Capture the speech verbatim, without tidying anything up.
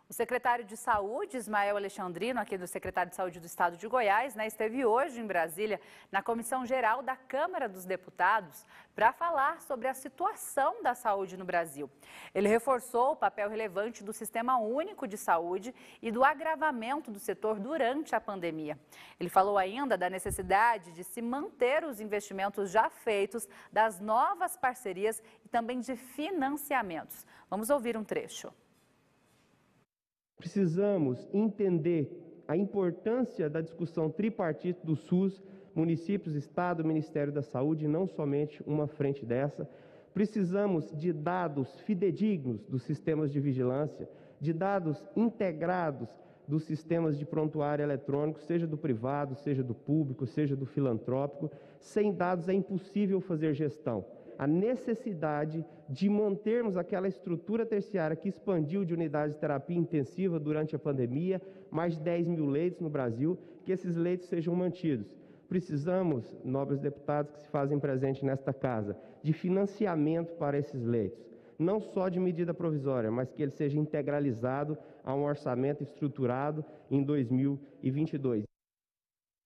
O secretário de Saúde, Ismael Alexandrino, aqui do secretário de Saúde do Estado de Goiás, né, esteve hoje em Brasília, na Comissão Geral da Câmara dos Deputados, para falar sobre a situação da saúde no Brasil. Ele reforçou o papel relevante do Sistema Único de Saúde e do agravamento do setor durante a pandemia. Ele falou ainda da necessidade de se manter os investimentos já feitos, das novas parcerias e também de financiamentos. Vamos ouvir um trecho. Precisamos entender a importância da discussão tripartite do SUS, municípios, Estado, Ministério da Saúde, não somente uma frente dessa. Precisamos de dados fidedignos dos sistemas de vigilância, de dados integrados dos sistemas de prontuário eletrônico, seja do privado, seja do público, seja do filantrópico. Sem dados é impossível fazer gestão. A necessidade de mantermos aquela estrutura terciária que expandiu de unidades de terapia intensiva durante a pandemia, mais de dez mil leitos no Brasil, que esses leitos sejam mantidos. Precisamos, nobres deputados que se fazem presente nesta casa, de financiamento para esses leitos. Não só de medida provisória, mas que ele seja integralizado a um orçamento estruturado em dois mil e vinte e dois.